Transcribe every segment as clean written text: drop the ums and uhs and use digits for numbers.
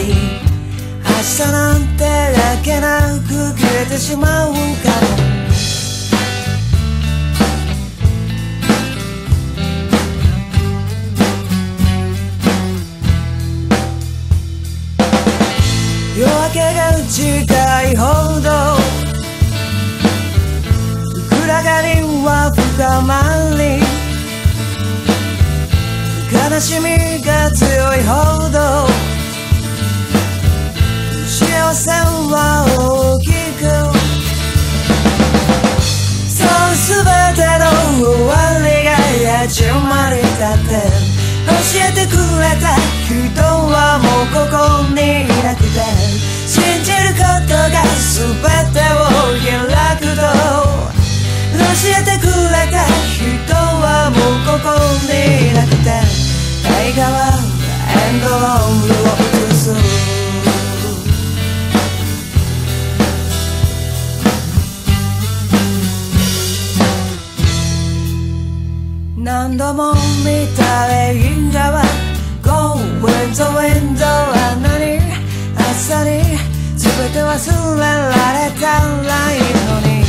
り明日なんてだけなく消えてしまうかも。夜明けが近いほど暗がりは深まり悲しみが強いほど幸せは大きくそう全ての終わりが始まりだって教えてくれた人はもうここにいなくて信じることが全てを開くと教えてくれた人はもうここにいなくて映画はエンドロールを映す何度も見た映画は Go with the wind あんなに朝に全て忘れられたらいいのに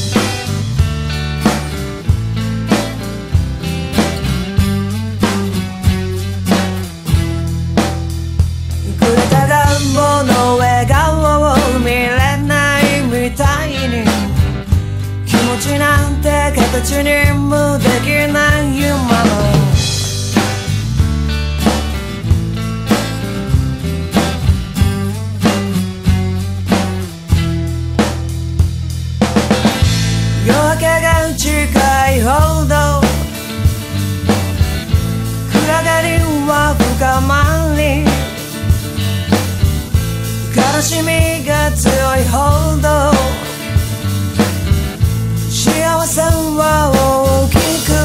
くれた願望の笑顔を見れないみたいに気持ちなんて形にもできない今の夜明けが近いほど暗がりは深まり悲しみが強いほど幸せは大きく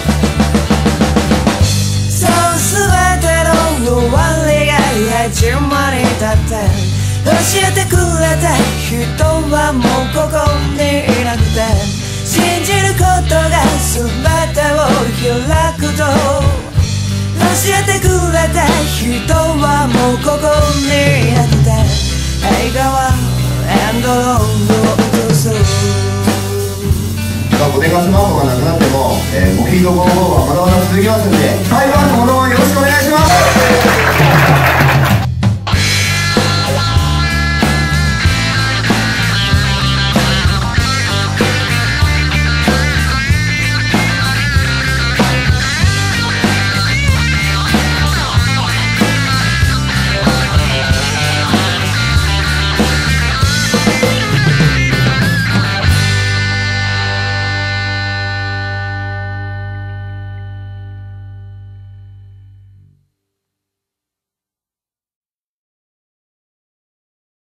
そう全ての終わりが始まりだって教えてくれた人はもうここにいなくて信じることが全てを開くと教えてくれた人はもうここにいなくて映画はエンドロールを映す 5年がスマホがなくなっても、ご希望はまだまだ続きますので、